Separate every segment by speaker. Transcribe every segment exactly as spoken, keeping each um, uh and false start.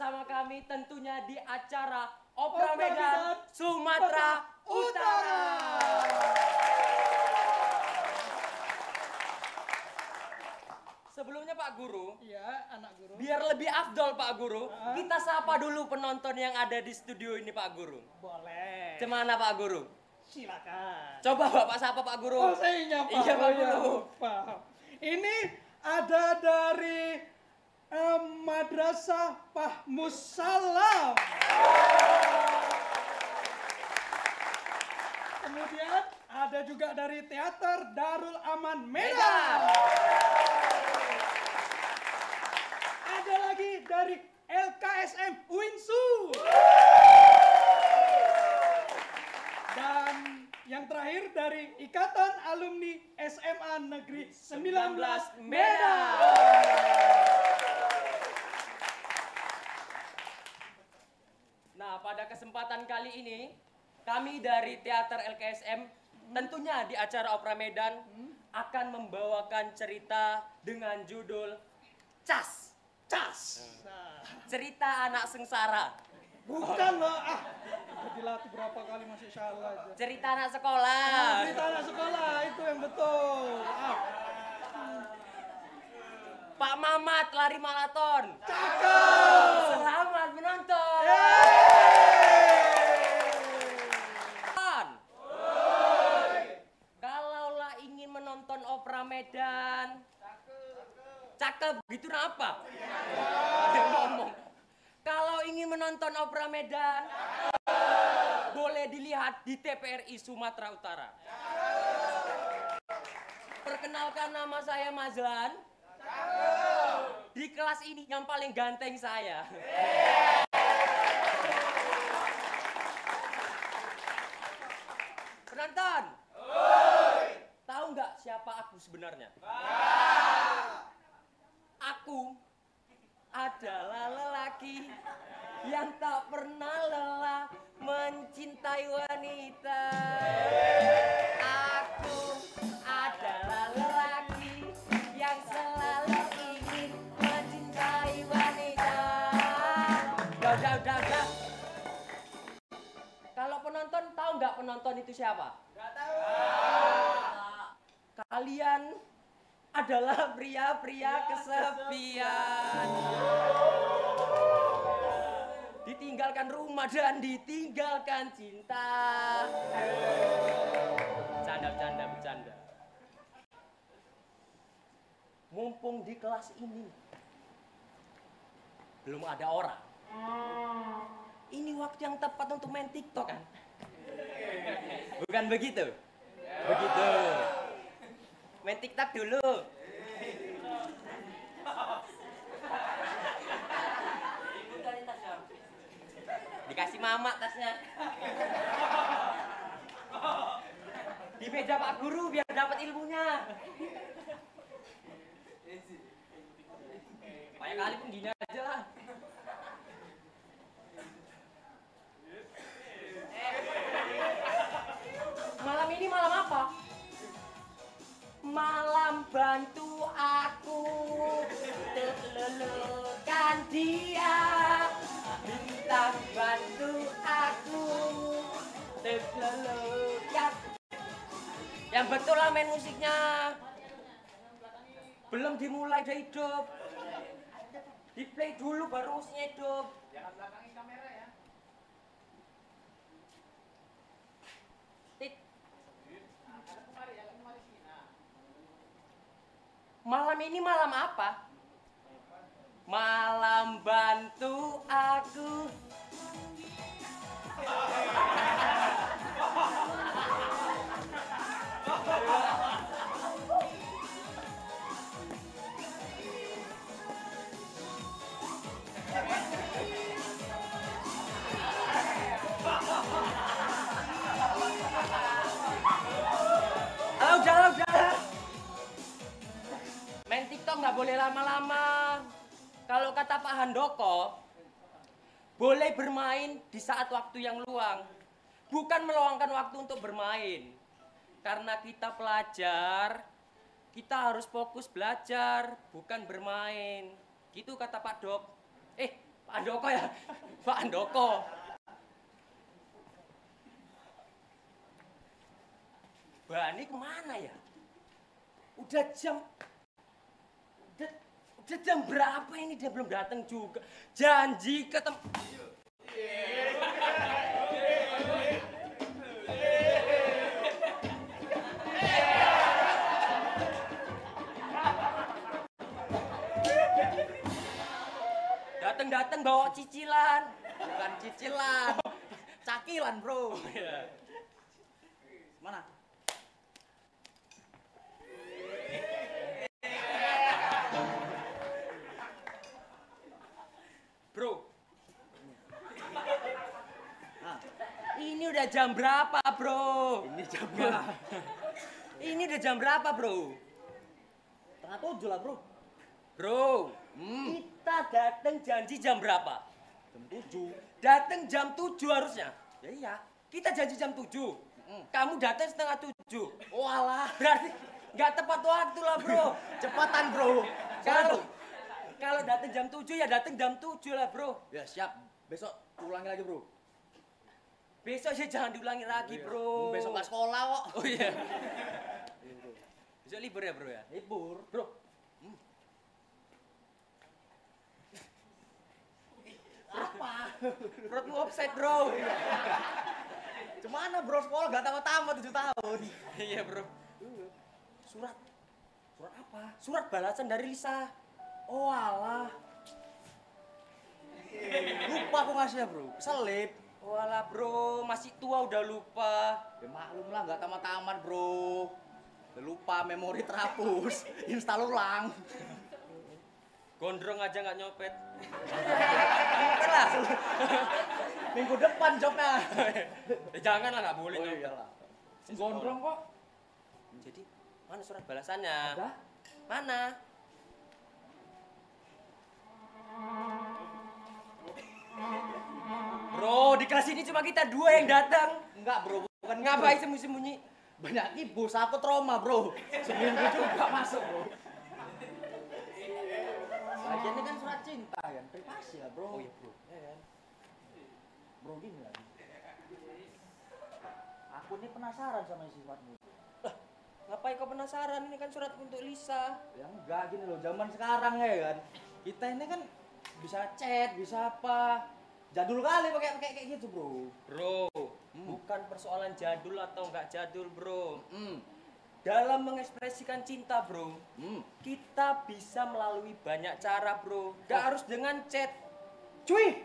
Speaker 1: bersama kami tentunya di acara Opera Medan Sumatera Utara. Sebelumnya Pak Guru,
Speaker 2: iya anak guru.
Speaker 1: Biar lebih afdol Pak Guru, uh. kita sapa dulu penonton yang ada di studio ini Pak Guru.
Speaker 2: Boleh.
Speaker 1: Cemana Pak Guru?
Speaker 2: Silakan.
Speaker 1: Coba Bapak sapa Pak Guru.
Speaker 2: Oh saya nyapa.
Speaker 1: Iya Pak Guru.
Speaker 2: Paham. Ini ada dari um, Madrasah Fahmus Salam. Kemudian ada juga dari Teater Darul Aman Medan. Ada lagi dari L K S M Uinsu. Dan yang terakhir dari Ikatan Alumni S M A Negeri sembilan belas Medan.
Speaker 1: Nah, pada kesempatan kali ini, kami dari Teater L K S M tentunya di acara Opera Medan akan membawakan cerita dengan judul Cas.
Speaker 2: Cas.
Speaker 1: Cerita anak sengsara.
Speaker 2: Bukan loh, ah. Udah dilatih berapa kali masih salah aja.
Speaker 1: Cerita anak sekolah.
Speaker 2: Ah, cerita anak sekolah itu yang betul. Ah.
Speaker 1: Pak Mamat lari maraton.
Speaker 2: Cakep.
Speaker 1: Selamat menonton. Kalaulah ingin menonton Opera Medan, cakep gitu apa? Ada ngomong. Kalau ingin menonton Opera Medan, boleh dilihat di T P R I Sumatera Utara. Perkenalkan, nama saya Mazlan. Di kelas ini yang paling ganteng saya. Penonton, tahu nggak siapa aku sebenarnya? Aku adalah lelaki yang tak pernah lelah mencintai wanita. Aku adalah lelaki yang selalu ingin mencintai wanita. Udah, udah, udah, udah. Kalau penonton tahu nggak penonton itu siapa? Nggak tahu. Kalian adalah pria-pria kesepian. Ditinggalkan rumah dan ditinggalkan cinta. Bercanda, bercanda, bercanda. Mumpung di kelas ini belum ada orang. Ini waktu yang tepat untuk main TikTok kan? Bukan begitu? Begitu. Main TikTok dulu. Dikasih mama tasnya. Di meja Pak Guru biar dapat ilmunya. Banyak kali pun gini aja lah. Malam ini malam apa? Malam bantu aku lelekan dia. Bintang bantu aku lelekan. Yang betul lah main musiknya. Belum dimulai udah hidup. Di play dulu baru musiknya hidup. Jangan belakangin kamera ya. Malam ini malam apa? Malam bantu aku. Oh, udah, udah. Main TikTok nggak boleh lama-lama. Kalau kata Pak Handoko, boleh bermain di saat waktu yang luang. Bukan meluangkan waktu untuk bermain. Karena kita pelajar, kita harus fokus belajar, bukan bermain. Gitu kata Pak Dok. Eh, Pak Andoko ya? Pak Andoko. Bani kemana ya? Udah jam... Udah, udah jam berapa ini dia belum datang juga. Janji ketemu... Datang-datang bawa cicilan.
Speaker 3: Bukan cicilan. Cakilan, bro.
Speaker 1: Oh, iya.
Speaker 3: Mana?
Speaker 1: Bro. Ah. Ini udah jam berapa, bro?
Speaker 3: Ini jam berapa?
Speaker 1: Ini udah jam berapa, bro?
Speaker 3: Tengah tujuh lah, bro.
Speaker 1: Bro,
Speaker 3: Hmm.
Speaker 1: kita datang janji jam berapa?
Speaker 3: Jam tujuh.
Speaker 1: Datang jam tujuh harusnya.
Speaker 3: Ya iya.
Speaker 1: Kita janji jam tujuh.
Speaker 3: Mm.
Speaker 1: Kamu datang setengah tujuh.
Speaker 3: Oh alah.
Speaker 1: Berarti nggak tepat waktu lah, bro.
Speaker 3: Cepatan, bro.
Speaker 1: Kalau kalau datang jam tujuh ya datang jam tujuh lah, bro.
Speaker 3: Ya siap. Besok ulangi lagi, bro.
Speaker 1: Besok sih jangan diulangi lagi, bro.
Speaker 3: Besok nggak sekolah kok.
Speaker 1: Oh iya. Besok libur ya, bro ya?
Speaker 3: Libur.
Speaker 1: Bro.
Speaker 3: Apa?
Speaker 1: Perutmu offside, bro.
Speaker 3: Cemana, bro? Sekolah nggak tamat-tamat tujuh tahun.
Speaker 1: Iya, bro. Surat. Surat apa? Surat balasan dari Lisa.
Speaker 3: Oh alah. Lupa aku ngasihnya, bro. Selip.
Speaker 1: Walah, bro, masih tua udah lupa.
Speaker 3: Ya maklum lah, nggak tamat-tamat, bro. Udah lupa, memori terhapus. Install ulang.
Speaker 1: Gondrong aja nggak nyopet.
Speaker 3: Kan lah. Minggu depan jobnya.
Speaker 1: Eh, jangan lah, nggak boleh
Speaker 3: Oh
Speaker 1: nyopet.
Speaker 3: iyalah. Gondrong kok.
Speaker 1: Jadi, mana surat balasannya?
Speaker 3: Ada?
Speaker 1: Mana? Bro, di kelas ini cuma kita dua yang datang.
Speaker 3: Enggak, bro. Bukan
Speaker 1: Ngapain sembunyi-sembunyi?
Speaker 3: banyak ibu, aku trauma, bro. Seminggu juga masuk, bro. Lagian ini kan surat cinta kan, privasi lah, bro.
Speaker 1: Oh iya, bro.
Speaker 3: Ya kan? Bro, gini lah. Aku ini penasaran sama isi suratmu.
Speaker 1: Ngapain kau penasaran? Ini kan surat untuk Lisa.
Speaker 3: Ya enggak, gini loh, zaman sekarang ya kan. Kita ini kan bisa chat, bisa apa. Jadul kali pakai pakai kayak gitu, bro.
Speaker 1: Bro,
Speaker 3: Hmm.
Speaker 1: bukan persoalan jadul atau nggak jadul, bro.
Speaker 3: Hmm.
Speaker 1: Dalam mengekspresikan cinta, bro,
Speaker 3: Hmm.
Speaker 1: kita bisa melalui banyak cara, bro. Gak
Speaker 3: Oh.
Speaker 1: harus dengan chat.
Speaker 3: Cuy.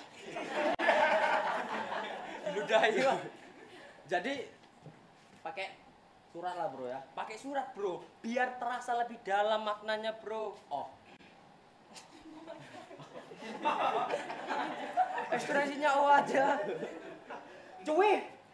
Speaker 1: Ludahi, Bang.
Speaker 3: Jadi pakai surat lah, bro ya.
Speaker 1: Pakai surat, bro, biar terasa lebih dalam maknanya, bro.
Speaker 3: Oh.
Speaker 1: Ekspresinya oh aja.
Speaker 3: Cuy.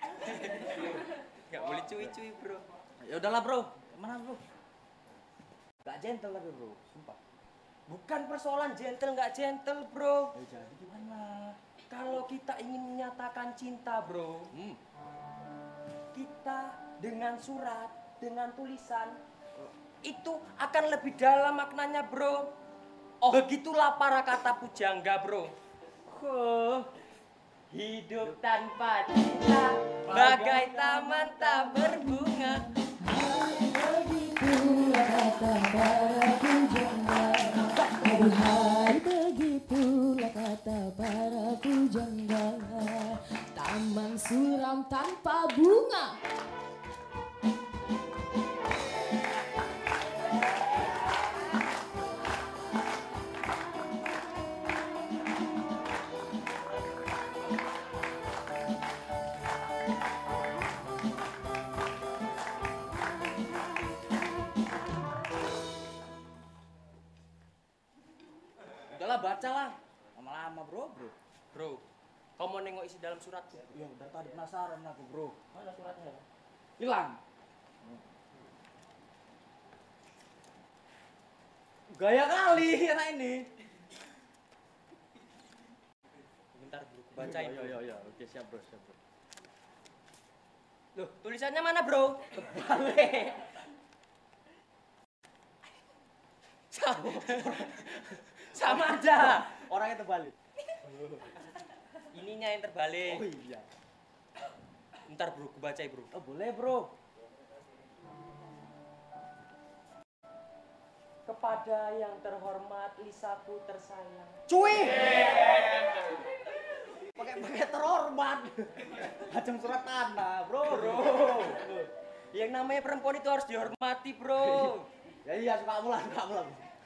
Speaker 1: Gak boleh cuy-cuy, bro.
Speaker 3: Ya udahlah, bro. Mana, bro? Gak gentle tapi, bro. Sumpah.
Speaker 1: Bukan persoalan gentle nggak gentle, bro.
Speaker 3: Ya jadi gimana?
Speaker 1: Kalau kita ingin menyatakan cinta, bro,
Speaker 3: Hmm.
Speaker 1: kita dengan surat, dengan tulisan, itu akan lebih dalam maknanya, bro. Oh, begitulah para kata pujangga, bro. Oh, hidup tanpa cinta bagai taman tak berbunga.
Speaker 4: Begitulah kata para pujangga. Aduhai, begitulah kata para pujangga. Taman suram tanpa bunga.
Speaker 3: Udahlah, bacalah. Lama-lama, bro, bro.
Speaker 1: Bro, kau mau nengok isi dalam surat?
Speaker 3: Ya udah tadi penasaran aku, bro.
Speaker 1: Mana suratnya?
Speaker 3: Hilang. Gaya kali anak ini.
Speaker 1: Bentar, bro, bacain.
Speaker 3: Ya, ya, ya. Oke, siap, bro, siap, bro.
Speaker 1: Loh, tulisannya mana, bro?
Speaker 3: Balik.
Speaker 1: Sama, sama aja.
Speaker 3: Orangnya terbalik.
Speaker 1: Ininya yang terbalik.
Speaker 3: Oh iya.
Speaker 1: Ntar bro, gue bacain bro.
Speaker 3: Oh boleh bro.
Speaker 1: Kepada yang terhormat Lisaku tersayang.
Speaker 3: Cuy. Pakai pakai terhormat. Macam surat tanah, bro.
Speaker 1: Bro. Yang namanya perempuan itu harus dihormati bro.
Speaker 3: Ya iya suka mulan, suka mulan.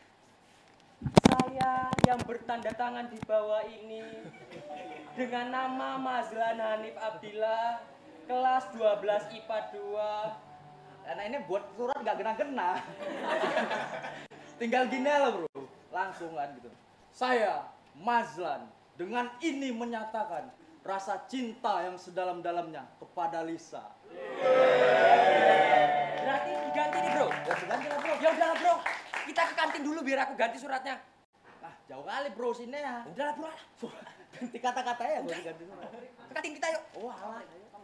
Speaker 1: Saya yang bertanda tangan di bawah ini dengan nama Mazlan Hanif Abdillah, kelas dua belas I P A dua.
Speaker 3: Karena ini buat surat nggak kena-kena. Tinggal gini lah bro, langsung kan gitu. Saya Mazlan dengan ini menyatakan rasa cinta yang sedalam-dalamnya kepada Lisa.
Speaker 1: Berarti diganti nih bro.
Speaker 3: Ya ganti lah bro.
Speaker 1: Ya udahlah bro, kita ke kantin dulu biar aku ganti suratnya.
Speaker 3: Ah jauh kali bro sini ya.
Speaker 1: Udahlah bro,
Speaker 3: Ganti kata-katanya gue ganti surat.
Speaker 1: ke kantin kita yuk.
Speaker 3: Oh alah.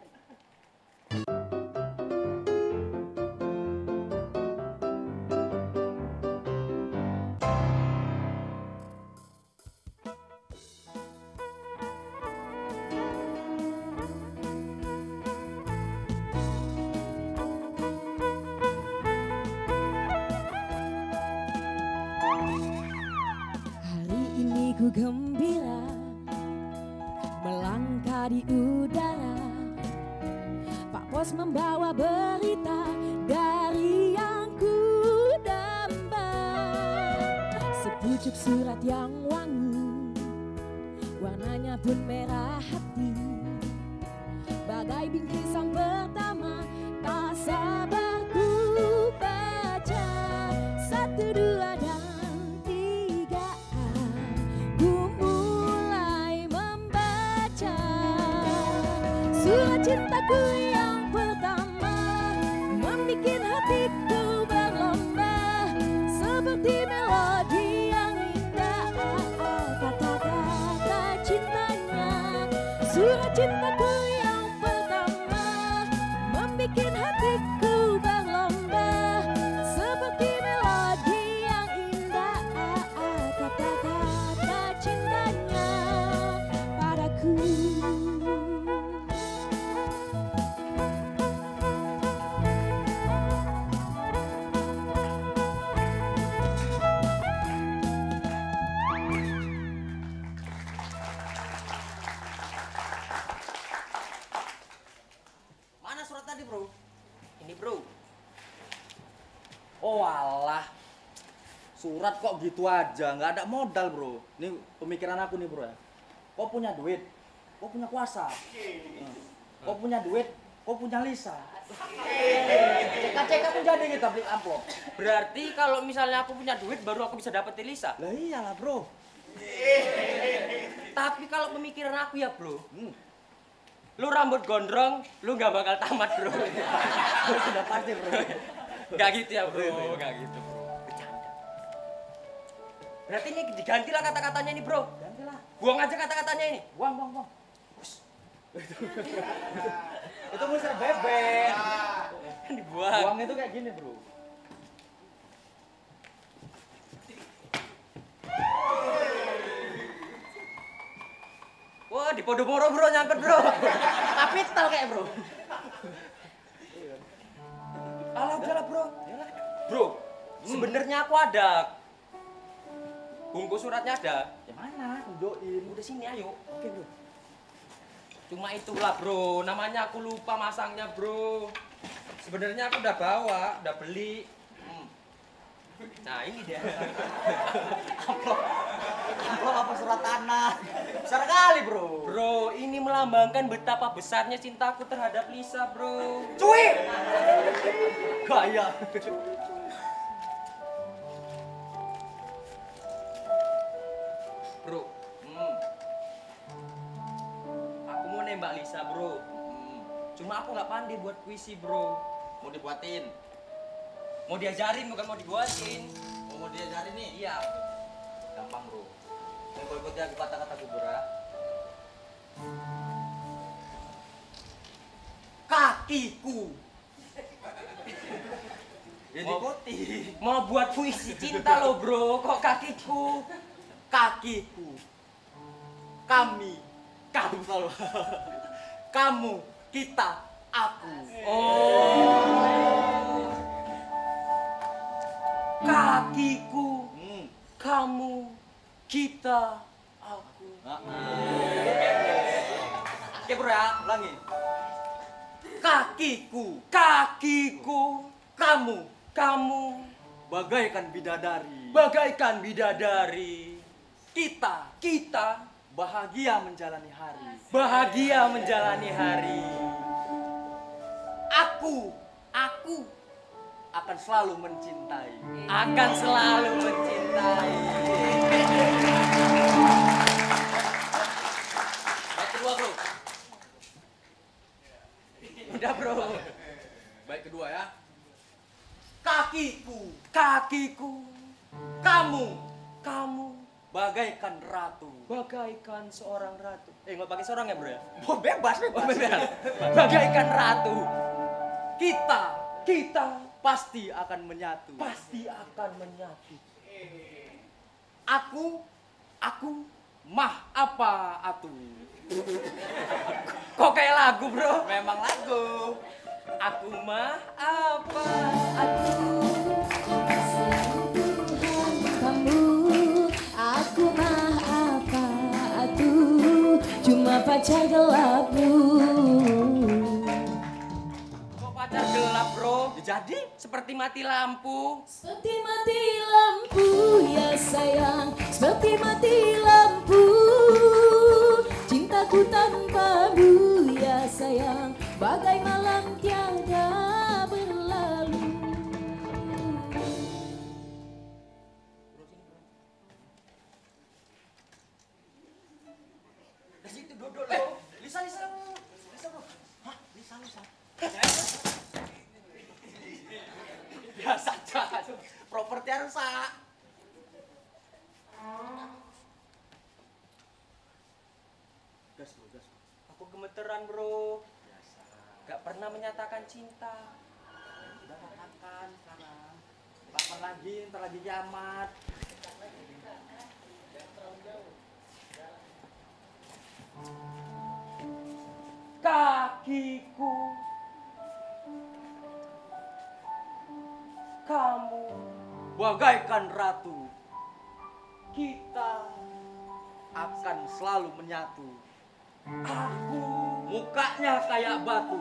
Speaker 4: Hari ini ku gembira melangkah di udara. Pak Pos membawa berita dari yang ku damba. Sepucuk surat yang wangi, warnanya pun merah hati. Bagai bingkisan pertama, tak sabar ku baca. Satu, dua, dan tiga, ku mulai membaca surat cintaku yang pertama, membikin hatiku berlomba seperti melodi yang indah. Kata-kata cintanya, surat cintaku yang pertama, membikin hatiku berlomba seperti melodi yang indah. Kata-kata cintanya padaku.
Speaker 3: Mana surat tadi bro?
Speaker 1: Ini bro.
Speaker 3: Oh alah. Surat kok gitu aja, nggak ada modal bro. Ini pemikiran aku nih bro ya. Kau punya duit, kau punya kuasa. Hmm. Kau punya duit, kau punya Lisa. C K C K pun jadi kita beli amplop.
Speaker 1: Berarti kalau misalnya aku punya duit baru aku bisa dapetin Lisa.
Speaker 3: Lah iyalah bro.
Speaker 1: Tapi kalau pemikiran aku ya bro,
Speaker 3: Hmm.
Speaker 1: lu rambut gondrong, lu nggak bakal tamat bro.
Speaker 3: Sudah pasti bro.
Speaker 1: Gak gitu ya bro, gak gitu bro. Bercanda. Berarti ini digantilah kata-katanya ini bro.
Speaker 3: Gantilah.
Speaker 1: Buang aja kata-katanya ini.
Speaker 3: Buang, buang, buang. Itu musir bebek.
Speaker 1: Kan dibuang.
Speaker 3: Buang itu kayak gini bro.
Speaker 1: Wah di Podomoro bro nyangkut bro.
Speaker 3: Kapital kayak bro.
Speaker 1: Alah udahlah bro. Bro, sebenarnya aku ada. Bungkus suratnya ada.
Speaker 3: Yang mana? Tunjukin.
Speaker 1: Udah sini ayo.
Speaker 3: Oke bro.
Speaker 1: Cuma itulah bro, namanya aku lupa masangnya bro. Sebenarnya aku udah bawa, udah beli. Hmm. Nah ini dia.
Speaker 3: Amplop apa surat tanah? Besar kali bro.
Speaker 1: Bro, ini melambangkan betapa besarnya cintaku terhadap Lisa bro.
Speaker 3: Cuy. Gaya.
Speaker 1: Bro, hmm. aku mau nembak Lisa bro. Hmm. Cuma aku nggak pandai buat puisi bro.
Speaker 3: Mau dibuatin.
Speaker 1: Mau diajarin bukan mau dibuatin.
Speaker 3: Mau diajarin nih?
Speaker 1: Iya.
Speaker 3: Gampang bro. Yang kau ikuti aku kata-kata kubra.
Speaker 1: Kakiku.
Speaker 3: Ya
Speaker 1: Mau-
Speaker 3: diikuti.
Speaker 1: Mau buat puisi cinta lo bro, kok kakiku?
Speaker 3: Kakiku. kami, kamu selalu. Kamu, kita, aku.
Speaker 1: Oh. Kakiku,
Speaker 3: Hmm.
Speaker 1: kamu, kita, aku.
Speaker 3: Nah. Oke bro ya, ulangi. Kakiku,
Speaker 1: Kakiku,
Speaker 3: kamu,
Speaker 1: kamu,
Speaker 3: bagaikan bidadari.
Speaker 1: bagaikan bidadari.
Speaker 3: Kita
Speaker 1: Kita
Speaker 3: bahagia menjalani hari.
Speaker 1: bahagia menjalani hari.
Speaker 3: Aku, aku akan selalu mencintai.
Speaker 1: Akan selalu mencintai.
Speaker 3: Baik kedua bro.
Speaker 1: Udah bro.
Speaker 3: Baik kedua ya. Kakiku,
Speaker 1: Kakiku,
Speaker 3: kamu
Speaker 1: kamu,
Speaker 3: bagaikan ratu.
Speaker 1: bagaikan seorang ratu. Eh nggak pakai seorang ya bro ya?
Speaker 3: Oh, bebas,
Speaker 1: Oh,
Speaker 3: bebas.
Speaker 1: beneran. Bagaikan ratu.
Speaker 3: Kita
Speaker 1: Kita
Speaker 3: pasti akan menyatu.
Speaker 1: pasti akan menyatu.
Speaker 3: Aku, aku mah apa atu.
Speaker 1: Kok kayak lagu bro?
Speaker 3: Memang lagu.
Speaker 1: Aku mah apa?
Speaker 4: Tuhan kamu, aku mah apa atuh, cuma pacar gelapmu.
Speaker 1: Kok pacar gelap bro?
Speaker 3: Ya jadi
Speaker 1: Seperti mati lampu.
Speaker 4: Seperti mati lampu ya sayang, seperti mati lampu. Cintaku tanpamu ya sayang, bagai malam tiada berlalu.
Speaker 1: Di situ duduk lo.
Speaker 3: Lisa, Lisa, Lisa bro. Hah, Lisa, Lisa. Biasa aja. Properti rusak. Gas bro, gas.
Speaker 1: Aku gemeteran bro. Gak pernah menyatakan cinta.
Speaker 3: Udah katakan sekarang. Kapan lagi? Ntar lagi kiamat.
Speaker 1: Kakiku, kamu,
Speaker 3: Bagaikan ratu,
Speaker 1: kita,
Speaker 3: akan selalu menyatu.
Speaker 1: aku.
Speaker 3: Mukanya kayak batu.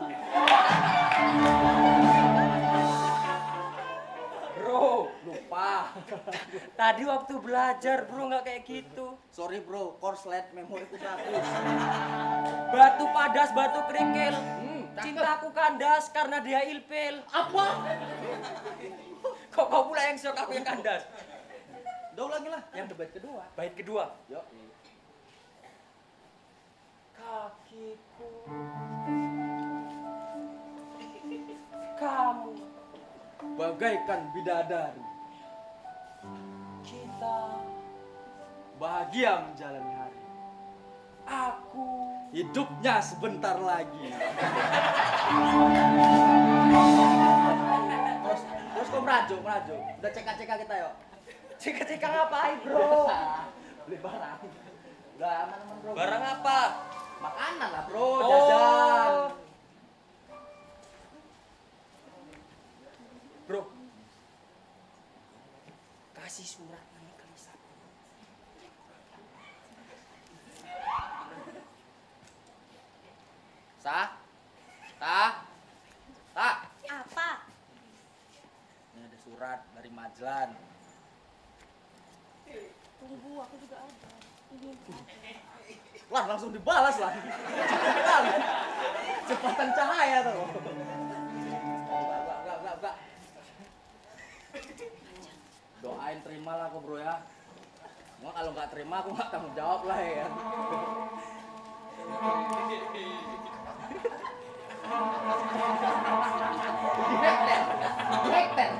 Speaker 1: Bro,
Speaker 3: Lupa.
Speaker 1: tadi waktu belajar bro nggak kayak gitu.
Speaker 3: Sorry bro, korslet memoriku seratus.
Speaker 1: Batu padas, batu kerikil.
Speaker 3: Hmm, cakep.
Speaker 1: Cintaku kandas karena dia ilfil.
Speaker 3: Apa?
Speaker 1: Kok kau pula yang syok aku yang kandas?
Speaker 3: Udah ulangi lah. Yang debat kedua.
Speaker 1: Bait kedua.
Speaker 3: Yuk.
Speaker 1: Kakiku, kamu,
Speaker 3: Bagaikan bidadari,
Speaker 1: kita,
Speaker 3: bahagia menjalani hari.
Speaker 1: aku.
Speaker 3: Hidupnya sebentar lagi. Terus, terus kok merajuk, merajuk. Udah cek-cek kita yuk.
Speaker 1: Cika-cika ngapain bro?
Speaker 3: Beli barang. Udah aman-aman bro.
Speaker 1: Barang apa?
Speaker 3: Makanan lah bro,
Speaker 1: Oh.
Speaker 3: jajan.
Speaker 1: Bro, kasih surat ini ke Lisa.
Speaker 3: Sah? Sah? Sah?
Speaker 4: Apa?
Speaker 3: Ini ada surat dari Majlan.
Speaker 4: Tunggu, aku juga ada. Ini.
Speaker 3: Lah langsung dibalas lah. Cepet kali. Cepatan cahaya tuh. Enggak, enggak, enggak, enggak. Doain terima lah aku bro ya. Cuma kalau nggak terima aku nggak tanggung jawab lah ya. Hektar, hektar.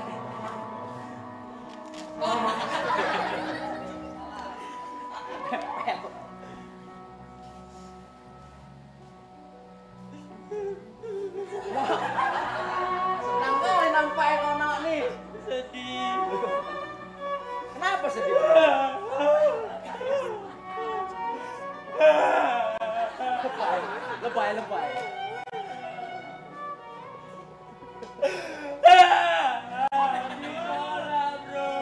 Speaker 3: Senang kali nampak anak nih.
Speaker 1: Sedih.
Speaker 3: Kenapa sedih bro?
Speaker 1: Ditolak, bro.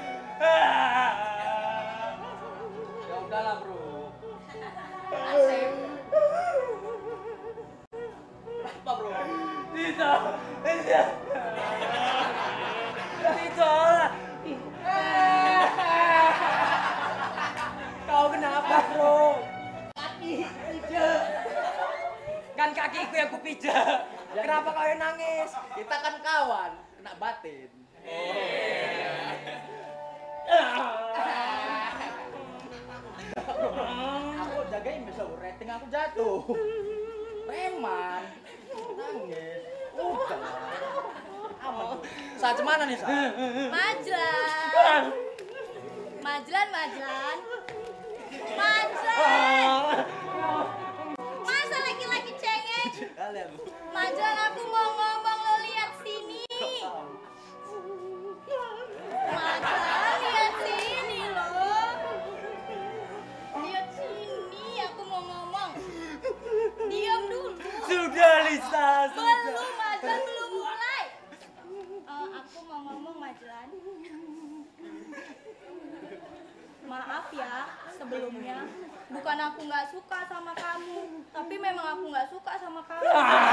Speaker 3: Ya udahlah, Bro.
Speaker 1: Asik.
Speaker 3: Apa, Bro?
Speaker 1: Ditolak. Ditolak. Kau kenapa, bro? Kaki pijak. Kan kakiku yang kupijak. Kenapa kau yang nangis?
Speaker 3: Kita kan kawan, kena batin. Aku jagain bisa rating aku jatuh. Preman. Nangis. Udah. Aman. Bro. Saat mana nih, Sa?
Speaker 4: Majlan. Majlan, Majlan. Majlan. Masa laki-laki cengeng?
Speaker 3: Kalian.
Speaker 4: Majlan, aku mau ngomong, lo lihat sini. Majlan, lihat sini lo. Lihat sini, aku mau ngomong. Diam dulu.
Speaker 1: Sudah, Lisa.
Speaker 4: Belum, Majlan, belum mulai. Eh, aku mau ngomong, Majlan. Maaf ya, sebelumnya. Bukan aku nggak suka sama kamu, tapi memang aku nggak suka sama kamu.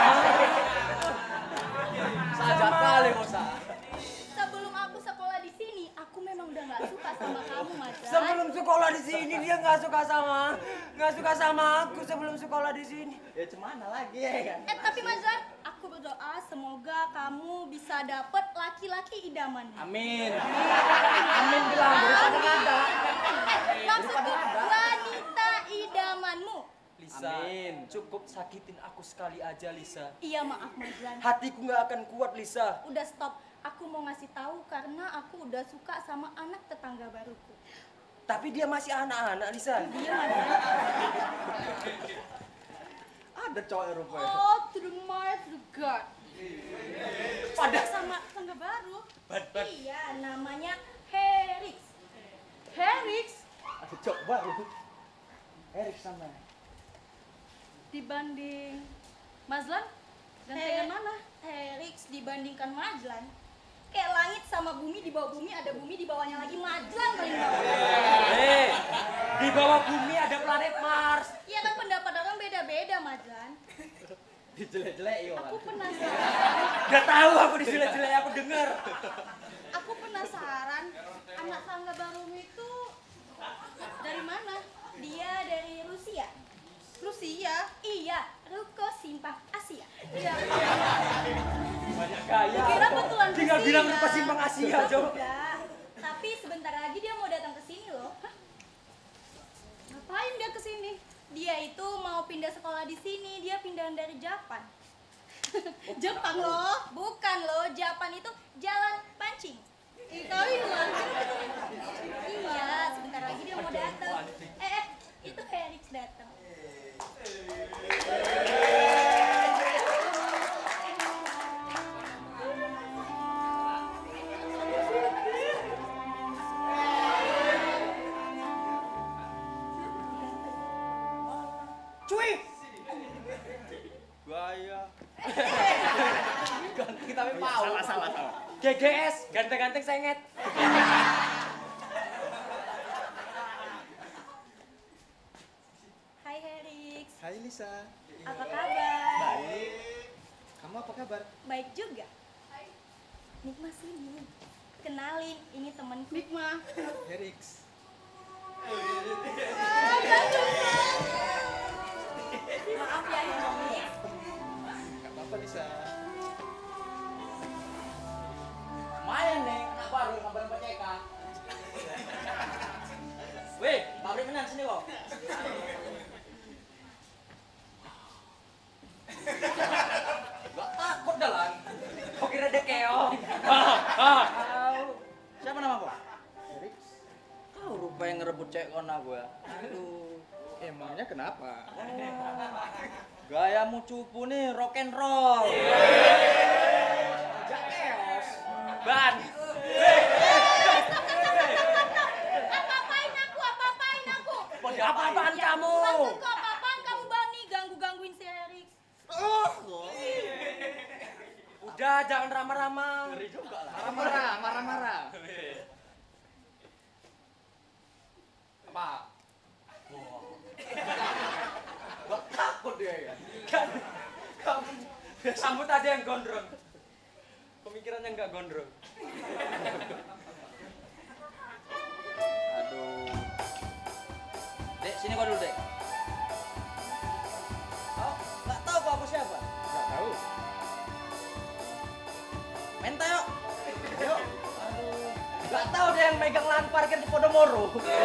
Speaker 3: Sajak kali, Mosa.
Speaker 4: Sebelum aku sekolah di sini, aku memang udah nggak suka sama kamu, Majlan.
Speaker 1: Sebelum sekolah di sini dia nggak suka sama, nggak suka sama aku sebelum sekolah di sini.
Speaker 3: Ya cemana lagi ya kan?
Speaker 4: Eh tapi Majlan, aku berdoa semoga kamu bisa dapet laki-laki idaman.
Speaker 3: Amin. Amin bilang daripada ada.
Speaker 4: Eh, maksudku wanita idamanmu.
Speaker 1: Lisa,
Speaker 3: Amin.
Speaker 1: cukup sakitin aku sekali aja, Lisa.
Speaker 4: Iya maaf Majlan.
Speaker 1: Hatiku nggak akan kuat, Lisa.
Speaker 4: Udah stop. Aku mau ngasih tahu karena aku udah suka sama anak tetangga baruku.
Speaker 1: Tapi dia masih anak-anak, Lisa.
Speaker 4: Dia Majlan.
Speaker 3: Ada cowok Eropa. Ya.
Speaker 4: Oh, to the my to the God.
Speaker 1: Pada
Speaker 4: Sama tetangga baru.
Speaker 1: Bad, bad.
Speaker 4: Iya, namanya Herix. Herix
Speaker 3: Ada cowok baru. Erik sama.
Speaker 4: dibanding Mazlan gantengan mana? Herix dibandingkan Majlan. Kayak langit sama bumi, di bawah bumi ada bumi, di bawahnya lagi Majlan paling bawah.
Speaker 1: Eh, di bawah bumi ada planet Mars.
Speaker 4: Iya kan pendapat orang beda-beda Majlan.
Speaker 3: Dijelek-jelek yo.
Speaker 4: Aku penasaran.
Speaker 1: Udah tahu aku dijelek-jelek, aku denger.
Speaker 4: Aku penasaran anak tangga barumu itu dari mana? Dia dari Rusia. Rusia? Iya, Ruko Simpang Asia. Iya.
Speaker 1: Banyak gaya.
Speaker 4: Kira betulan
Speaker 1: Tinggal
Speaker 4: Rusia.
Speaker 1: bilang Ruko Simpang Asia, Jo.
Speaker 4: Enggak. Tapi sebentar lagi dia mau datang ke sini loh. Hah? Ngapain dia ke sini? Dia itu mau pindah sekolah di sini. Dia pindahan dari Japan. Jepang loh? Bukan loh, Japan itu jalan pancing. Ih, tahu hilang. Iya, sebentar lagi dia mau datang. Eh, eh, itu Herix datang.
Speaker 1: Cuy,
Speaker 3: Gaya. Ganti tapi mau. Salah salah salah.
Speaker 1: G G S, ganteng-ganteng senget.
Speaker 4: Hai Herix,
Speaker 5: Hai Lisa.
Speaker 4: apa kabar?
Speaker 5: Baik. Kamu apa kabar?
Speaker 4: Baik juga. Nikma sini. Kenalin, ini temanku. Nikma.
Speaker 5: Herix.
Speaker 4: Maaf ya Herix.
Speaker 5: Gak apa-apa Lisa.
Speaker 3: Main nih, anak baru kabar Pak C K. Weh, pabrik menan sini kok. Gak takut dalan.
Speaker 1: Kok kira dia keong?
Speaker 3: Siapa nama kok? Herix. Kau rupa yang ngerebut cewek kona gue.
Speaker 5: Aduh. Emangnya kenapa?
Speaker 3: Gayamu cupu nih, rock and roll. Jak keos.
Speaker 1: Ban.
Speaker 4: Apa-apain aku, apa-apain aku.
Speaker 1: Apa-apaan
Speaker 4: Ya,
Speaker 1: kamu?
Speaker 4: maksudku apa-apaan kamu Bani ganggu-gangguin si Herix.
Speaker 1: Udah, jangan ramah-ramah.
Speaker 3: Ngeri juga lah.
Speaker 5: Marah-marah, marah-marah.
Speaker 3: Apa? Gak takut dia ya.
Speaker 1: Kan, kamu sambut aja yang gondrong. Pemikirannya nggak gondrong.
Speaker 3: Aduh. Dek, sini kau dulu, Dek. Kau nggak tahu kau aku siapa?
Speaker 5: Nggak tahu.
Speaker 3: Minta yuk. Yuk. Aduh. Nggak tahu dia yang megang lahan parkir di Podomoro.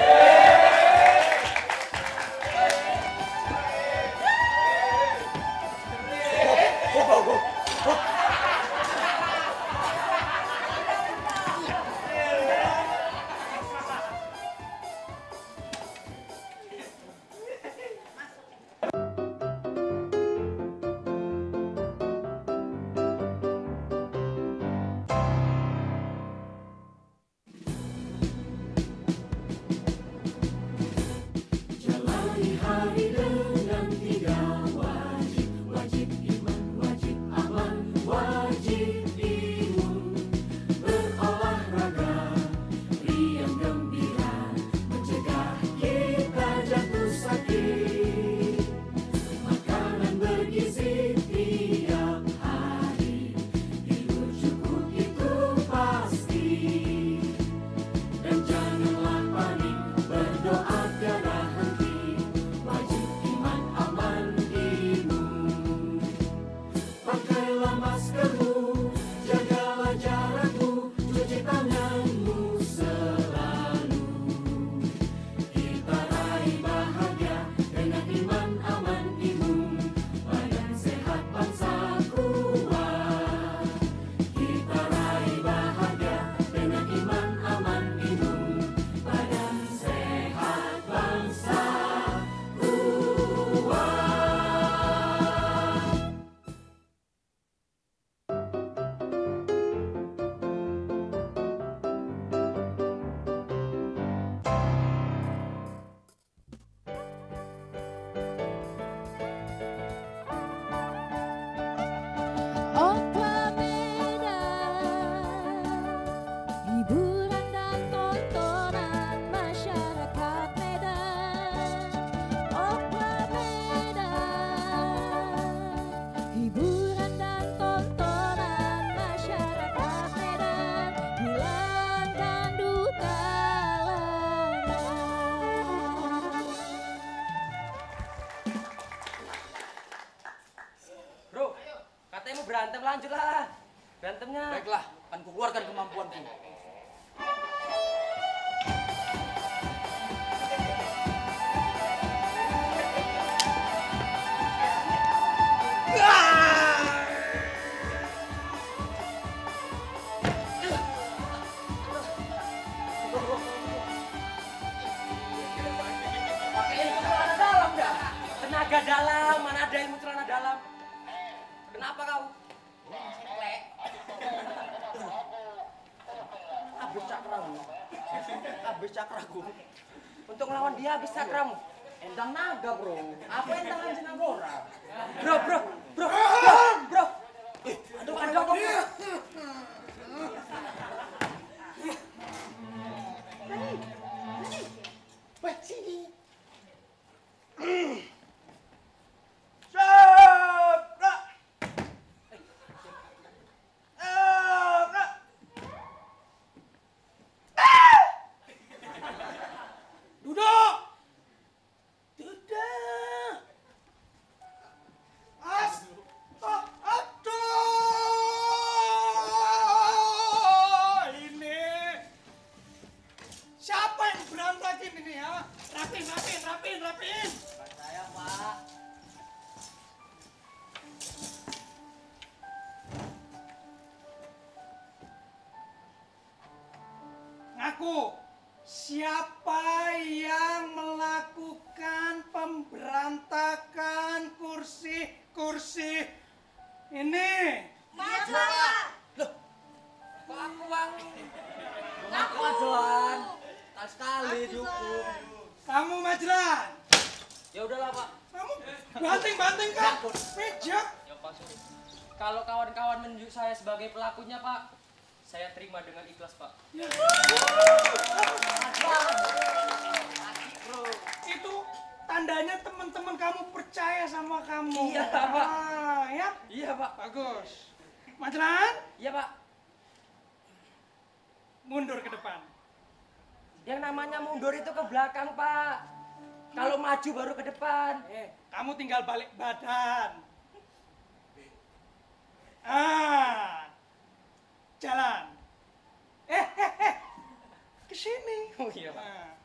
Speaker 1: Berantem lanjutlah. Berantemnya.
Speaker 3: Baiklah, akan kukeluarkan kemampuanku.
Speaker 1: Pakai ilmu celana dalam dah. Tenaga dalam, mana ada ilmu celana dalam? Kenapa kau?
Speaker 3: Habis cakramu. Habis cakraku.
Speaker 1: Untuk melawan dia habis cakramu.
Speaker 3: Endang naga, bro. Apa endang anjing Anggora?
Speaker 1: Bro, bro, bro, bro, bro. Eh, aduh, aduh, aduh.
Speaker 3: Wah, sini.
Speaker 2: Ngaku, siapa yang melakukan pemberantakan kursi-kursi ini?
Speaker 4: Majalah.
Speaker 1: Loh, kok aku bang?
Speaker 3: Ngaku ajalan. Tak sekali dihukum.
Speaker 2: Kamu Majlan.
Speaker 1: Ya udahlah pak.
Speaker 2: Kamu banting-banting kan? Meja.
Speaker 1: Kalau kawan-kawan menunjuk saya sebagai pelakunya, Pak. Saya terima dengan ikhlas, Pak.
Speaker 2: Ya. Itu tandanya teman-teman kamu percaya sama kamu.
Speaker 1: Iya, Pak.
Speaker 2: Ah, ya?
Speaker 1: Iya, Pak.
Speaker 2: Bagus. Majlan,
Speaker 1: Iya, Pak.
Speaker 2: mundur ke depan.
Speaker 1: Yang namanya mundur itu ke belakang, Pak. Kalau maju baru ke depan.
Speaker 2: Eh, kamu tinggal balik badan. Ah, jalan. Eh, eh, eh, ke sini.
Speaker 1: Oh iya, Pak.
Speaker 2: Ah.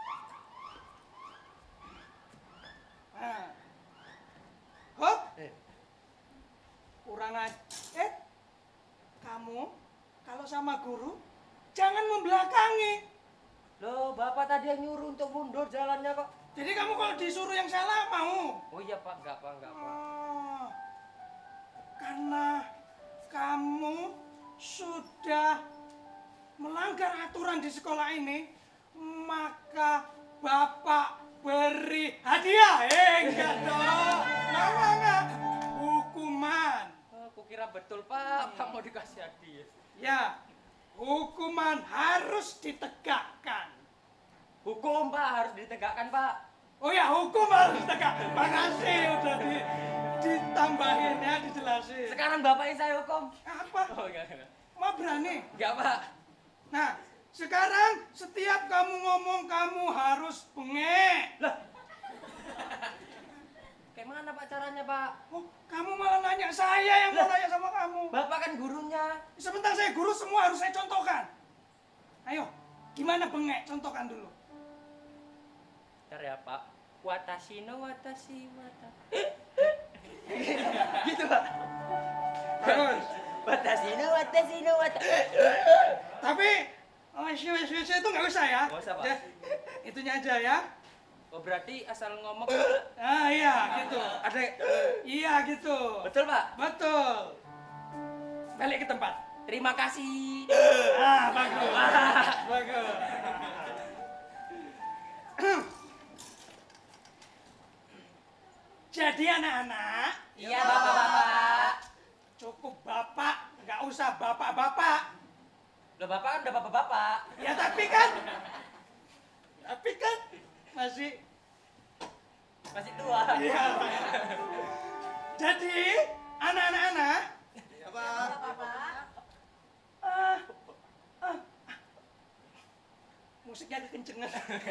Speaker 2: Ah. Hop.
Speaker 1: Eh.
Speaker 2: Kurang aja. Eh, kamu kalau sama guru jangan membelakangi.
Speaker 1: Loh, Bapak tadi yang nyuruh untuk mundur jalannya kok.
Speaker 2: Jadi kamu kalau disuruh yang salah mau?
Speaker 1: Oh iya, Pak. Enggak, Pak. Enggak, Pak.
Speaker 2: Oh, karena kamu sudah melanggar aturan di sekolah ini, maka Bapak beri hadiah. Eh, enggak dong. Enggak, enggak, enggak. Hukuman.
Speaker 1: Oh, aku kira betul, Pak. Pak mau dikasih hadiah.
Speaker 2: Ya, hukuman harus ditegakkan.
Speaker 1: Hukum, Pak, harus ditegakkan, Pak.
Speaker 2: Oh ya, hukum harus ditegakkan. Makasih udah di, ditambahin ya, dijelasin.
Speaker 1: Sekarang Bapak yang saya hukum.
Speaker 2: Apa?
Speaker 1: Oh, enggak, enggak.
Speaker 2: Mau berani?
Speaker 1: Enggak, Pak.
Speaker 2: Nah, sekarang setiap kamu ngomong kamu harus bengek.
Speaker 1: Lah. Kayak mana, Pak, caranya, Pak?
Speaker 2: Oh, kamu malah nanya saya yang mau nanya sama kamu.
Speaker 1: Bapak kan gurunya.
Speaker 2: Sebentar saya guru, semua harus saya contohkan. Ayo, gimana bengek? Contohkan dulu.
Speaker 1: Bentar ya, Pak. Watashi no watashi wata. Gitu, Pak.
Speaker 2: Bagus.
Speaker 1: Watashi no watashi no wata.
Speaker 2: Tapi, oh, syu-syu itu nggak usah ya.
Speaker 1: Nggak usah, Pak.
Speaker 2: Ya, itunya aja ya.
Speaker 1: Oh, berarti asal ngomong.
Speaker 2: Ah, iya, gitu.
Speaker 1: Ada.
Speaker 2: Iya, gitu.
Speaker 1: Betul, Pak.
Speaker 2: Betul. Balik ke tempat.
Speaker 1: Terima kasih.
Speaker 2: Ah, bagus. Bagus. Jadi anak-anak,
Speaker 1: Iya, Bapak-bapak.
Speaker 2: cukup bapak, nggak usah bapak-bapak.
Speaker 1: Loh, Bapak kan udah bapak-bapak.
Speaker 2: Ya tapi kan, tapi kan masih.
Speaker 1: Masih tua.
Speaker 2: Iya. Jadi anak-anak, ah, ah, musiknya kekencengan.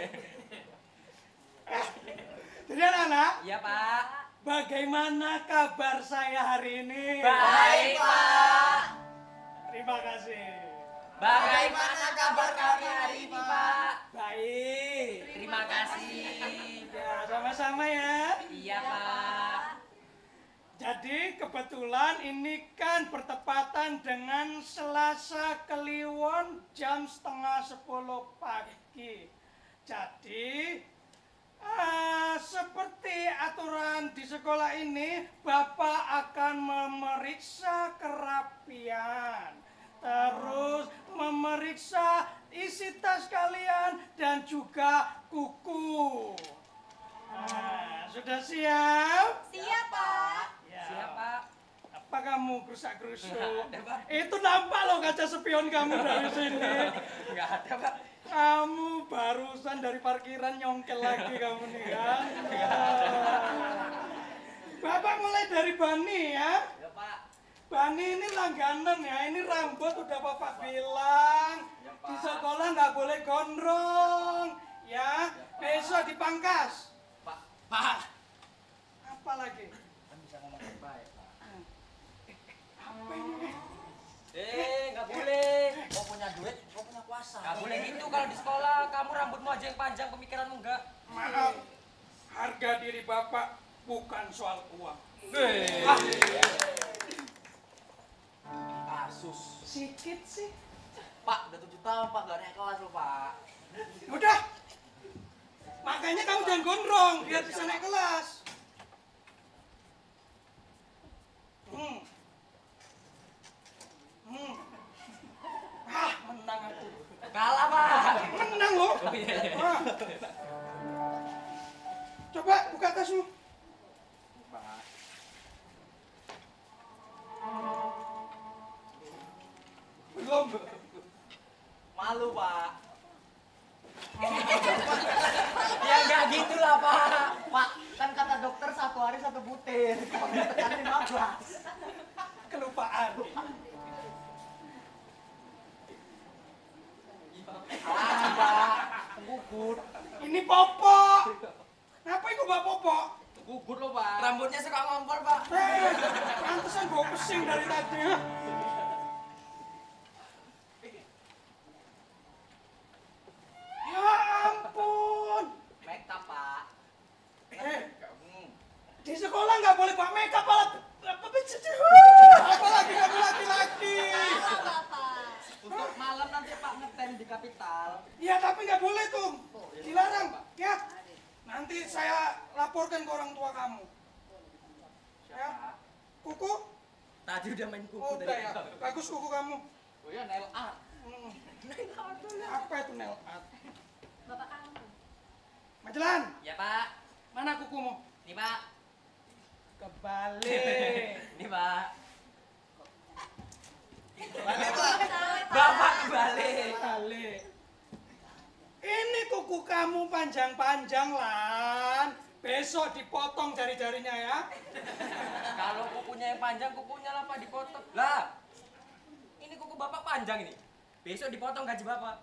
Speaker 2: Jadi anak-anak,
Speaker 1: Iya, Pak.
Speaker 2: bagaimana kabar saya hari ini?
Speaker 1: Baik, Pak.
Speaker 2: Terima kasih.
Speaker 1: Bagaimana kabar kami hari ini, Pak?
Speaker 2: Baik.
Speaker 1: Terima kasih.
Speaker 2: Ya, sama-sama ya.
Speaker 1: Iya, Pak.
Speaker 2: Jadi kebetulan ini kan bertepatan dengan Selasa Kliwon jam setengah sepuluh pagi. Jadi ah, seperti aturan di sekolah ini, Bapak akan memeriksa kerapian, terus memeriksa isi tas kalian dan juga kuku. Nah, sudah siap?
Speaker 4: Siap, Pak.
Speaker 2: Ya.
Speaker 1: Siapa?
Speaker 2: Apa kamu gerusak-gerusuk?
Speaker 1: Nggak ada, Pak.
Speaker 2: Itu nampak loh kaca spion kamu dari sini.
Speaker 1: Enggak ada, Pak.
Speaker 2: Kamu barusan dari parkiran nyongkel lagi kamu nih kan? Bapak mulai dari Bani ya.
Speaker 1: Ya, Pak.
Speaker 2: Bani ini langganan ya. Ini rambut udah Bapak bilang. Di sekolah nggak boleh gondrong. Ya, besok dipangkas.
Speaker 1: Pak. Pak.
Speaker 2: Apa lagi?
Speaker 3: Kan bisa ngomong baik, Pak.
Speaker 2: Apa ini?
Speaker 1: Eh, nggak boleh.
Speaker 3: Kau punya duit, kau punya kuasa.
Speaker 1: Nggak boleh gitu kalau di sekolah. Kamu rambutmu aja yang panjang, pemikiranmu enggak.
Speaker 2: Maaf, harga diri Bapak bukan soal uang.
Speaker 1: Ah.
Speaker 3: Kasus.
Speaker 2: Sikit sih.
Speaker 3: Pak, udah tujuh tahun, Pak. Gak naik kelas loh, Pak.
Speaker 2: Udah. Makanya kamu jangan gondrong, biar bisa naik kelas. Hmm. Hmm. Ah, menang aku.
Speaker 1: Kalah, Pak.
Speaker 2: Menang loh.
Speaker 1: Oh, iya, iya.
Speaker 2: Ah. Coba buka tasmu.
Speaker 3: Pak.
Speaker 2: dong.
Speaker 3: Malu, Pak.
Speaker 1: Ya nggak gitu lah Pak.
Speaker 3: Pak, kan kata dokter satu hari satu butir. Kalau ditekan lima belas.
Speaker 2: Kelupaan.
Speaker 3: Ah, Pak. Gugut.
Speaker 2: Ini popok. Ngapain gua bawa popok?
Speaker 3: Gugut lo, Pak.
Speaker 1: Rambutnya suka ngompol Pak.
Speaker 2: Eh, pantesan gua pusing dari tadi. Ya. Ya ampun.
Speaker 3: Make up, Pak.
Speaker 2: Eh,
Speaker 3: Hmm.
Speaker 2: di sekolah nggak boleh bawa makeup apa apa apalagi kamu laki-laki.
Speaker 4: Halo Bapak.
Speaker 3: Untuk malam nanti Pak ngetem di Kapital.
Speaker 2: Iya tapi nggak boleh tuh, dilarang ya. Nanti saya laporkan ke orang tua kamu. Ya, kuku?
Speaker 1: Tadi udah main kuku
Speaker 2: Oh,
Speaker 1: tadi.
Speaker 2: udah ya. Bagus kuku kamu.
Speaker 3: Oh iya, nail art.
Speaker 2: Hmm. Apa itu nail art?
Speaker 4: Bapak kamu.
Speaker 2: Majalan,
Speaker 1: Ya Pak.
Speaker 2: mana kukumu?
Speaker 1: Nih Pak.
Speaker 2: Kebalik.
Speaker 1: Nih Pak.
Speaker 4: Balik, Pak.
Speaker 1: Bapak kebalik.
Speaker 2: Kebalik. Ini kuku kamu panjang-panjang, Lan. Besok dipotong jari-jarinya ya.
Speaker 1: Kalau kukunya yang panjang, kukunya lah Pak dipotong. Lah. Ini kuku Bapak panjang ini. Besok dipotong gaji Bapak.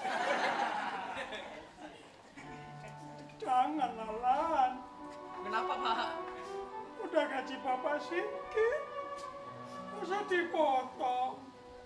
Speaker 2: Jangan, Lan.
Speaker 1: Kenapa Pak?
Speaker 2: Udah gaji Bapak sedikit. Masa dipotong?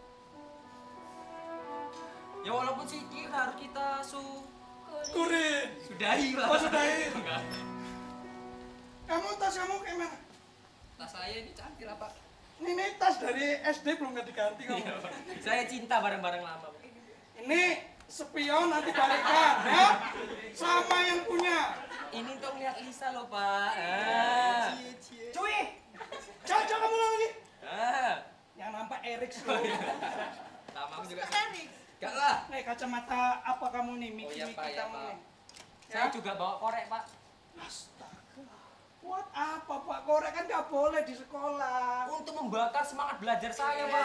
Speaker 1: Ya walaupun sedikit harus kita su
Speaker 2: Kurin.
Speaker 1: sudahi Pak.
Speaker 2: Oh, sudahi.
Speaker 1: Enggak.
Speaker 2: Kamu tas kamu kayak mana?
Speaker 1: Tas saya ini cantik lah Pak.
Speaker 2: Ini, ini tas dari S D belum nggak diganti kamu.
Speaker 1: Saya cinta bareng-bareng lama Pak.
Speaker 2: Ini spion nanti balikan ya. Sama yang punya.
Speaker 1: Ini untuk lihat Lisa loh Pak. Ah.
Speaker 2: Cuy. Caca kamu lagi.
Speaker 1: Ah.
Speaker 2: Yang nampak Erik loh.
Speaker 1: Sama aku juga.
Speaker 4: Erik.
Speaker 1: Enggak lah.
Speaker 2: Nih kacamata apa kamu nih?
Speaker 1: Oh
Speaker 2: Miki
Speaker 1: iya
Speaker 2: Miki
Speaker 1: Pak, ya
Speaker 2: kamu
Speaker 1: Pak.
Speaker 2: nih.
Speaker 1: Saya juga bawa korek Pak.
Speaker 2: Astaga. Buat apa Pak? Korek kan nggak boleh di sekolah.
Speaker 1: Untuk membakar semangat belajar saya Pak.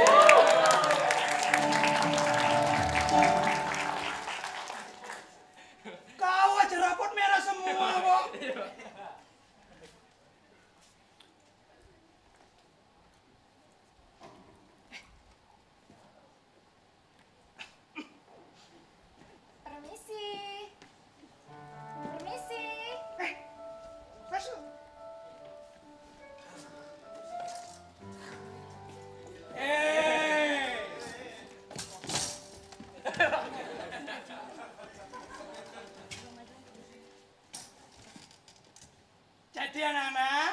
Speaker 2: Kau aja rapot merah semua kok.
Speaker 4: Permisi. Permisi.
Speaker 2: Eh, masuk. Eh. Jadi anak-anak,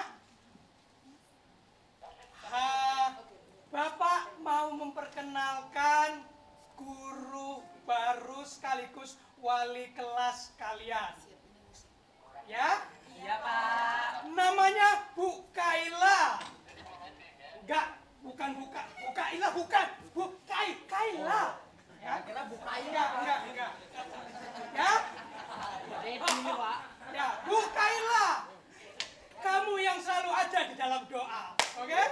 Speaker 2: ah, Bapak mau memperkenalkan guru baru sekaligus wali kelas kalian. Ya,
Speaker 1: Iya Pak.
Speaker 2: namanya Bu Kaila. Enggak, bukan buka, Bu Kaila bukan, Bu Kai, Kaila. Ya,
Speaker 1: Kira buka
Speaker 2: enggak, enggak, enggak. Ya,
Speaker 1: ini Pak.
Speaker 2: ya, Bu Kaila. Kamu yang selalu ada di dalam doa, oke?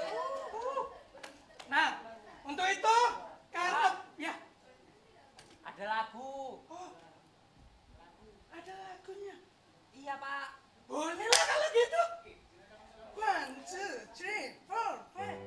Speaker 2: Nah, untuk itu, kantep, ya.
Speaker 1: Ada lagu.
Speaker 2: Oh, ada lagunya.
Speaker 1: Iya Pak.
Speaker 2: Boleh lah kalau gitu. One, two, three, four, five.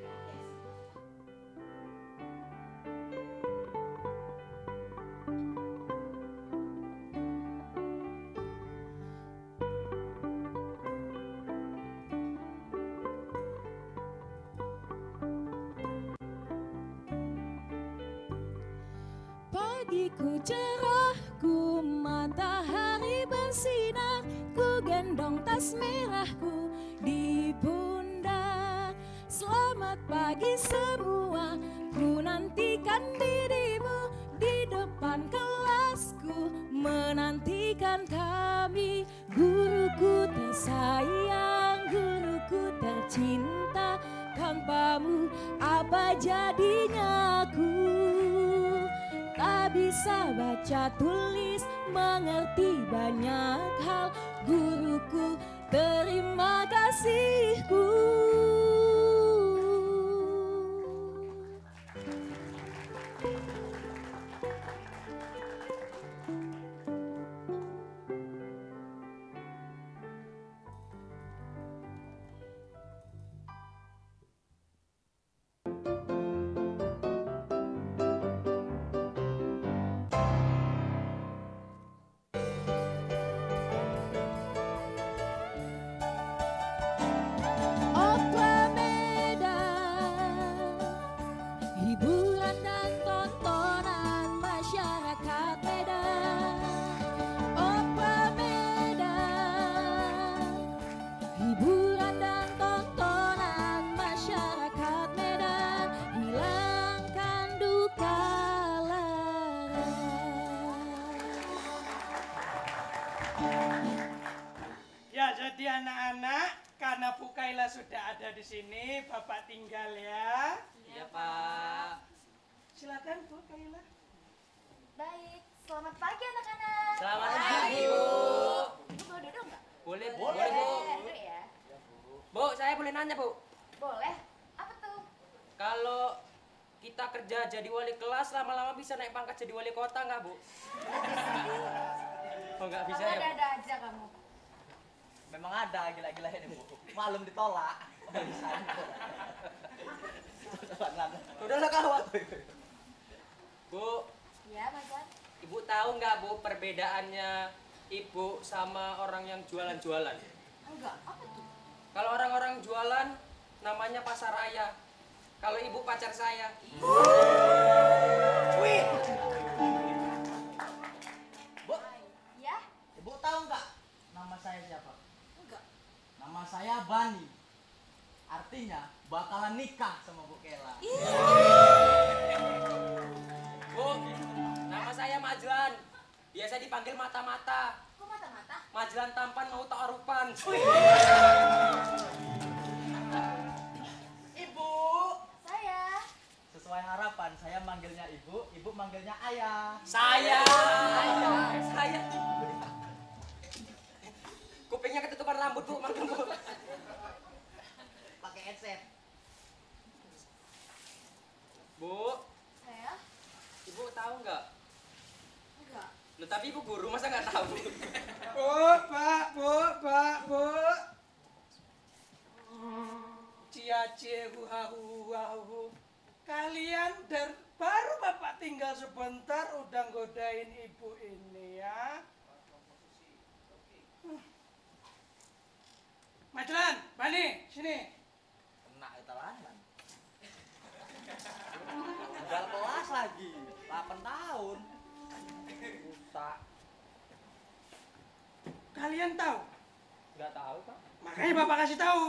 Speaker 6: Pagiku cerah, ku matahari bersinar, ku gendong tas merahku di pundak. Selamat pagi semua, ku nantikan dirimu di depan kelasku, menantikan kami. Guruku tersayang, guruku tercinta, tanpamu apa jadinya aku? Tak bisa baca tulis, mengerti banyak hal. Guruku, terima kasihku. hiburan dan tontonan masyarakat Medan. Opera Medan, hiburan dan tontonan masyarakat Medan, hilangkan duka lara.
Speaker 2: Ya, jadi anak-anak, karena Bu Kaila sudah ada di sini, Bapak tinggal ya.
Speaker 1: Iya, Pak.
Speaker 2: Silakan Bu Kaila.
Speaker 4: Baik, selamat pagi anak-anak.
Speaker 1: Selamat pagi, Bu.
Speaker 4: Ibu boleh duduk nggak?
Speaker 1: Boleh, boleh, Bu.
Speaker 4: Duduk ya.
Speaker 1: Bu, saya boleh nanya, Bu.
Speaker 4: Boleh. Apa tuh?
Speaker 1: Kalau kita kerja jadi wali kelas, lama-lama bisa naik pangkat jadi wali kota nggak, Bu? Oh, nggak bisa
Speaker 4: Kamu
Speaker 1: ya, Bu?
Speaker 4: ada-ada aja kamu.
Speaker 3: Memang ada gila-gila ini, Bu. Malum ditolak. Udahlah kawan.
Speaker 1: Bu,
Speaker 4: Ya, Mas Wan.
Speaker 1: Ibu tahu nggak, Bu, perbedaannya Ibu sama orang yang jualan-jualan?
Speaker 4: Enggak, apa tuh?
Speaker 1: Kalau orang-orang jualan, namanya pasar raya. Kalau Ibu pacar saya.
Speaker 3: Wih. Bu,
Speaker 4: Ya?
Speaker 3: Ibu tahu nggak nama saya siapa?
Speaker 4: Enggak.
Speaker 3: Nama saya Bani. Artinya bakalan nikah sama Bu Kela.
Speaker 1: Bu, nama saya Majlan. Biasa dipanggil mata-mata.
Speaker 4: Kok mata-mata?
Speaker 1: Majlan tampan mau ta'arupan.
Speaker 3: Ibu.
Speaker 4: Saya.
Speaker 3: Sesuai harapan, saya manggilnya Ibu, Ibu manggilnya Ayah.
Speaker 1: Saya. Saya. Kupingnya ketutupan rambut, Bu. Makan, Bu.
Speaker 3: Pakai headset.
Speaker 1: Bu,
Speaker 4: Saya?
Speaker 1: Ibu tahu nggak?
Speaker 4: Enggak.
Speaker 1: Loh, tapi Ibu guru, masa nggak tahu?
Speaker 2: Bu, Pak, Bu, Pak, Bu. Cia cie hu ha hu ha hu. Kalian der, baru Bapak tinggal sebentar udah godain ibu ini ya. Hmm. Majlan, Bani, sini.
Speaker 3: Kena etalan. Tinggal kelas lagi, delapan tahun. Buta.
Speaker 2: Kalian tahu?
Speaker 1: Nggak tahu, Pak.
Speaker 2: Makanya Bapak kasih tahu.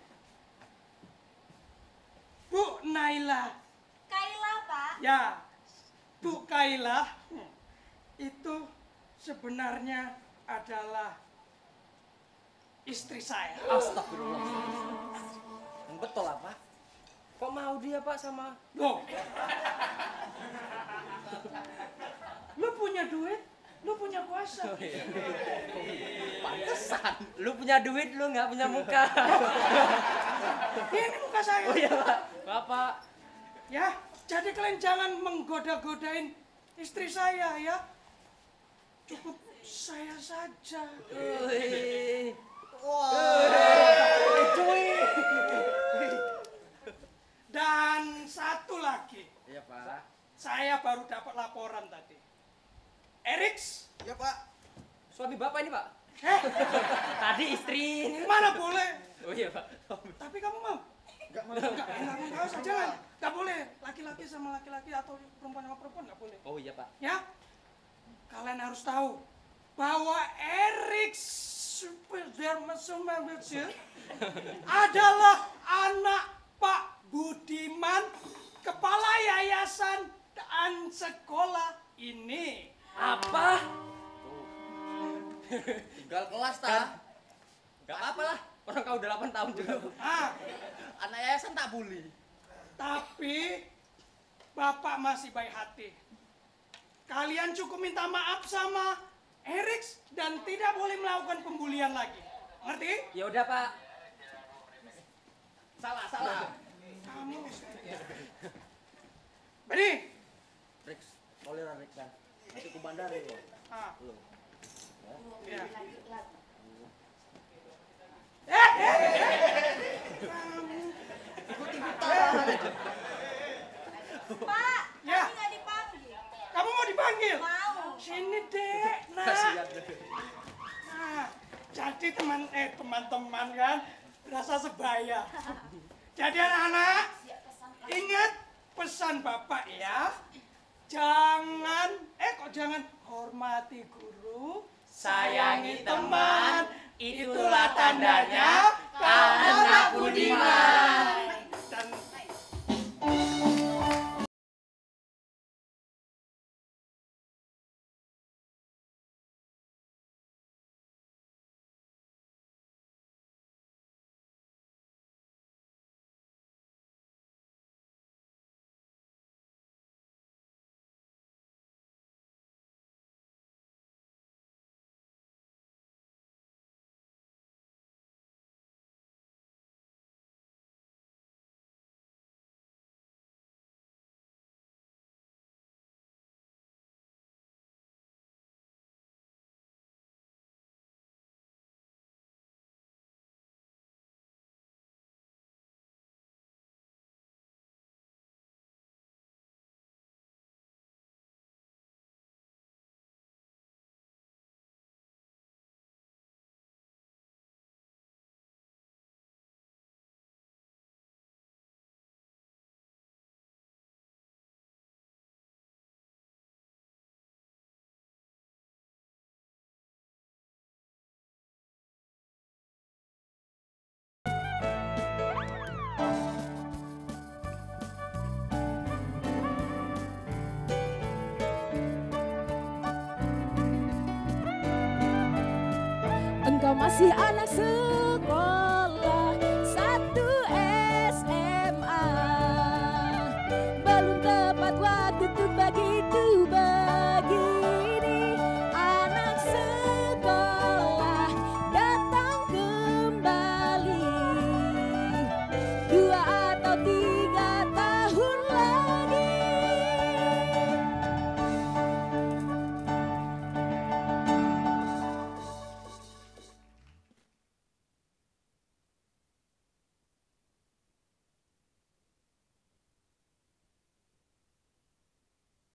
Speaker 2: Bu Naila,
Speaker 4: Kaila, Pak.
Speaker 2: ya, Bu Kaila hmm, itu sebenarnya adalah istri saya.
Speaker 3: Astagfirullah. Yang betul apa?
Speaker 1: Kok mau dia, Pak, sama...
Speaker 2: Loh, lu punya duit, lu punya kuasa.
Speaker 3: Pantesan.
Speaker 1: Lu punya duit, lu nggak punya muka.
Speaker 2: Ini muka saya.
Speaker 1: Oh iya, Pak. Bapak.
Speaker 2: Ya, jadi kalian jangan menggoda-godain istri saya ya. Cukup saya saja.
Speaker 1: Wih.
Speaker 2: Dan satu lagi,
Speaker 3: Iya, Pak.
Speaker 2: saya baru dapat laporan tadi. Eriks,
Speaker 3: Iya, Pak.
Speaker 1: Suami Bapak ini, Pak?
Speaker 2: eh,
Speaker 1: Tadi istri.
Speaker 2: mana boleh?
Speaker 1: Oh iya, Pak.
Speaker 2: Tapi kamu mau? Enggak mau. Enggak, enggak mau. Jangan. Enggak boleh. Laki-laki sama laki-laki atau perempuan sama perempuan enggak boleh.
Speaker 1: Oh iya, Pak.
Speaker 2: Ya? Kalian harus tahu bahwa Erik Sumermetsje adalah anak Pak Budiman, kepala yayasan dan sekolah ini.
Speaker 1: Apa?
Speaker 3: Tinggal kelas, ta.
Speaker 1: Gak apa-apa lah. Orang kau delapan tahun juga.
Speaker 2: Ah,
Speaker 3: Anak yayasan tak bully.
Speaker 2: tapi Bapak masih baik hati. Kalian cukup minta maaf sama Erik dan tidak boleh melakukan pembulian lagi. Ngerti?
Speaker 1: Ya udah, Pak.
Speaker 3: Salah, salah.
Speaker 2: Kamu. Bani.
Speaker 3: Rex, toleran Rex kan. Nanti ku bandari lo.
Speaker 2: Ah.
Speaker 3: Belum.
Speaker 2: Ya.
Speaker 4: Lagi, lihat.
Speaker 2: Eh, eh, eh. Kamu.
Speaker 4: Pak,
Speaker 2: Ya.
Speaker 4: kami nggak dipanggil.
Speaker 2: Kamu mau dipanggil?
Speaker 4: Mau.
Speaker 2: Sini, Dek. Nah.
Speaker 3: Kasihan deh.
Speaker 2: Nah, jadi teman eh teman-teman kan berasa sebaya. Jadi anak-anak, ingat pesan Bapak ya. Jangan, eh kok jangan hormati guru,
Speaker 1: Sayangi teman, itulah tandanya anak budiman.
Speaker 2: dan
Speaker 6: Engkau masih anak sekolah satu S M A. Belum tepat waktu tuh bagi